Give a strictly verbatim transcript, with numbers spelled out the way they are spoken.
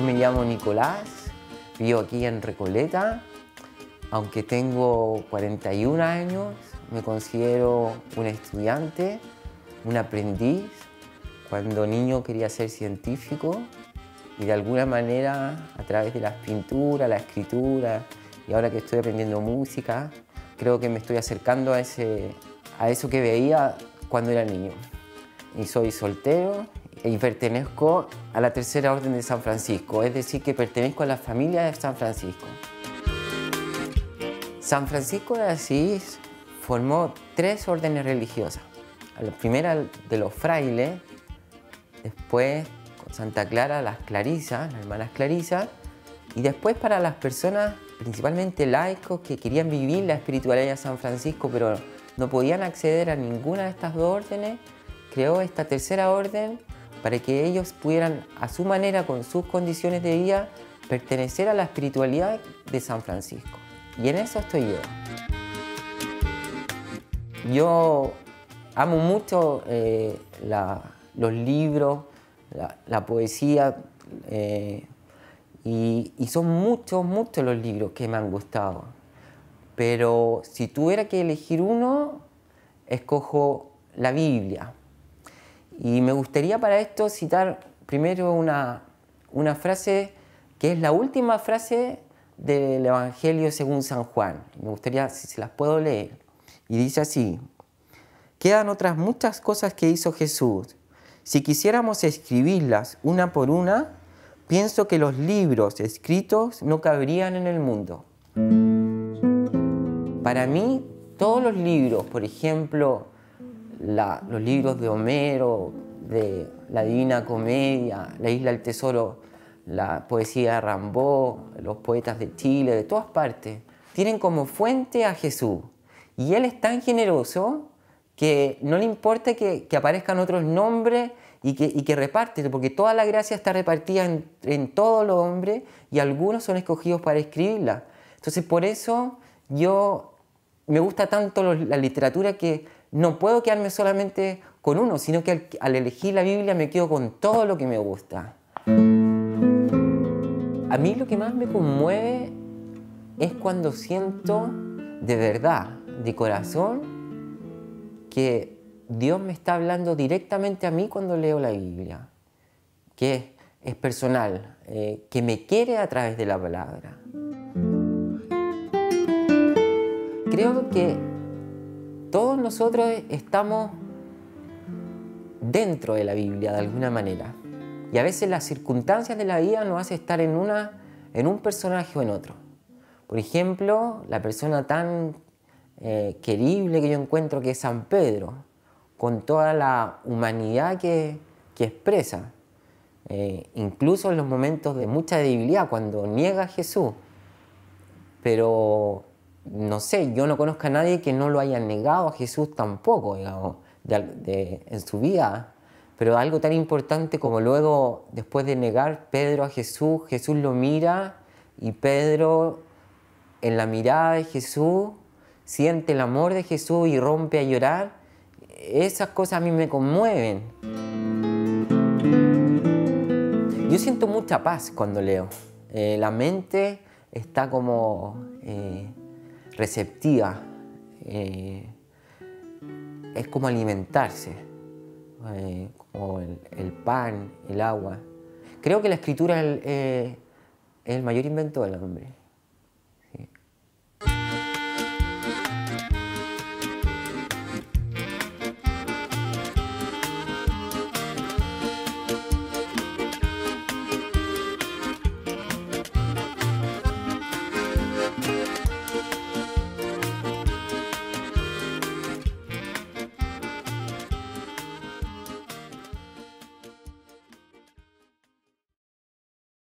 me llamo Nicolás, vivo aquí en Recoleta. Aunque tengo cuarenta y un años, me considero un estudiante, un aprendiz. Cuando niño quería ser científico y de alguna manera, a través de las pinturas, la escritura y ahora que estoy aprendiendo música, creo que me estoy acercando a, ese, a eso que veía cuando era niño. Y soy soltero y pertenezco a la Tercera Orden de San Francisco, es decir, que pertenezco a la familia de San Francisco. San Francisco de Asís formó tres órdenes religiosas. La primera de los frailes, después con Santa Clara las Clarisas, las hermanas Clarisas, y después para las personas, principalmente laicos, que querían vivir la espiritualidad de San Francisco, pero no podían acceder a ninguna de estas dos órdenes, creó esta tercera orden para que ellos pudieran, a su manera, con sus condiciones de vida, pertenecer a la espiritualidad de San Francisco. Y en eso estoy yo. Yo amo mucho eh, la, los libros, la, la poesía, eh, y, y son muchos, muchos los libros que me han gustado. Pero si tuviera que elegir uno, escojo la Biblia. Y me gustaría para esto citar primero una, una frase que es la última frase del Evangelio según San Juan. Me gustaría, si se las puedo leer. Y dice así: quedan otras muchas cosas que hizo Jesús. Si quisiéramos escribirlas una por una, pienso que los libros escritos no cabrían en el mundo. Para mí, todos los libros, por ejemplo, la, los libros de Homero, de la Divina Comedia, la Isla del Tesoro, la poesía de Rimbaud, los poetas de Chile, de todas partes, tienen como fuente a Jesús. Y Él es tan generoso que no le importa que, que aparezcan otros nombres y que, y que reparte, porque toda la gracia está repartida en, en todos los hombres y algunos son escogidos para escribirla. Entonces, por eso yo me gusta tanto los, la literatura, que no puedo quedarme solamente con uno, sino que al, al elegir la Biblia me quedo con todo lo que me gusta. A mí lo que más me conmueve es cuando siento de verdad, de corazón, que Dios me está hablando directamente a mí cuando leo la Biblia, que es, es personal, eh, que me quiere a través de la palabra. Creo que todos nosotros estamos dentro de la Biblia de alguna manera. Y a veces las circunstancias de la vida nos hacen estar en, una, en un personaje o en otro. Por ejemplo, la persona tan eh, querible que yo encuentro, que es San Pedro, con toda la humanidad que, que expresa, eh, incluso en los momentos de mucha debilidad, cuando niega a Jesús. Pero, no sé, yo no conozco a nadie que no lo haya negado a Jesús tampoco, digamos, de, de, en su vida. Pero algo tan importante como luego, después de negar Pedro a Jesús, Jesús lo mira y Pedro, en la mirada de Jesús, siente el amor de Jesús y rompe a llorar. Esas cosas a mí me conmueven. Yo siento mucha paz cuando leo. Eh, la mente está como eh, receptiva. Eh, es como alimentarse. Eh, como el, el pan, el agua. Creo que la escritura es el, eh, es el mayor invento del hombre.